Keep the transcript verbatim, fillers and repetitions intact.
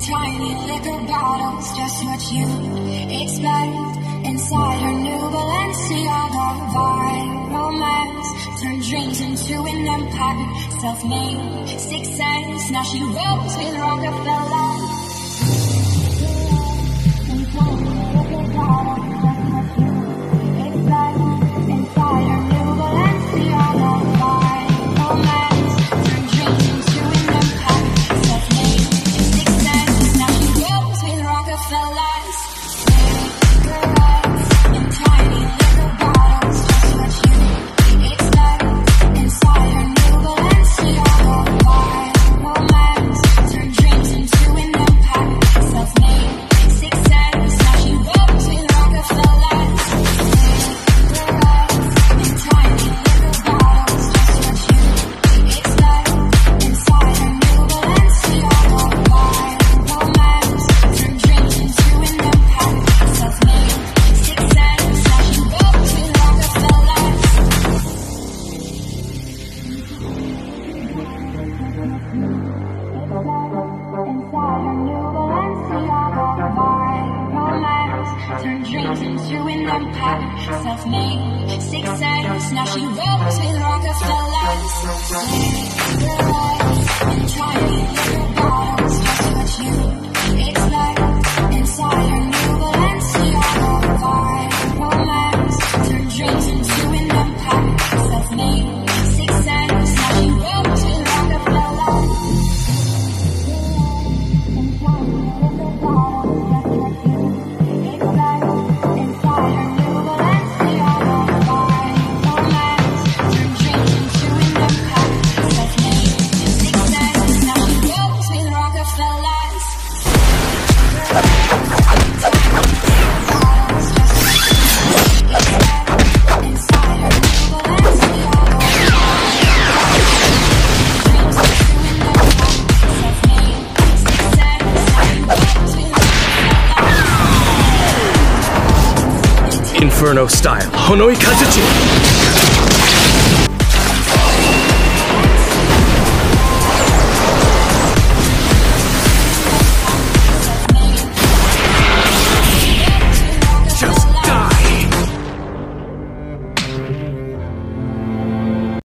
tiny liquor bottles, just what you'd expect. Inside her new Balenciaga vibe, romance turned dreams into an empire. Self-made success, now she rolls with Rockefeller. Inside her new Balenciaga vibe, romance turned dreams into an empire. Self-made success, now she rolls with Rockefellers. Tiny little bottles, just what you expect. Inside her new Balenciaga vibe, romance turned dreams into an empire. Self-made success, now she rolls with Rockefellers. In tiny little bottles, just what you expect. Inside her new Balenciaga vibe, romance turned dreams into an empire. Self-made success. Turn dreams into an empire, self-made success. Now she rolls with Rockefellers. In tiny little bottles, just what you expect. Inside her new Balenciaga vibe, romance turn dreams into an empire, self-made success. Now she rolls with Rockefellers. In tiny little bottles, just what you expect. Inside her new Balenciaga vibe, romance turn dreams into an empire, self-made success. Now she rolls with Rockefellers. Inferno style, 𝗖𝗆𝗆𝗵𝗁